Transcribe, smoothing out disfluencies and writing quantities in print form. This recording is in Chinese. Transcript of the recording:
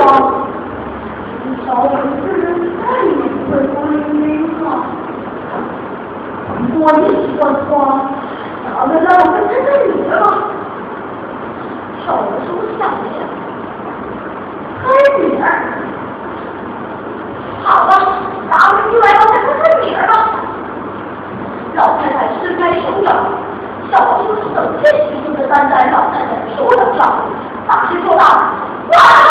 少有之人再也不会归零了。我一说话，打得让我们真的女儿吗？手书项链，黑女儿。好吧，打不出来了，再看看女儿吧。老太太伸开手掌，小叔子整件衣服的担在老太太手掌上，大声说道：“哇！”